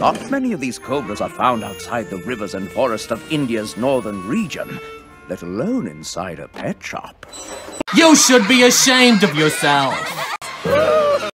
Not many of these cobras are found outside the rivers and forests of India's northern region, let alone inside a pet shop. You should be ashamed of yourself!